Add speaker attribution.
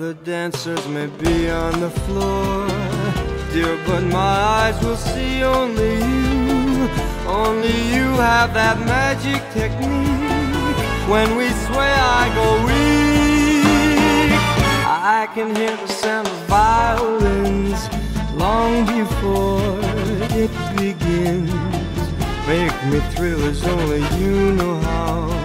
Speaker 1: Other dancers may be on the floor, dear, but my eyes will see only you. Only you have that magic technique. When we sway I go weak. I can hear the sound of violins long before it begins. Make me thrill as only you know how.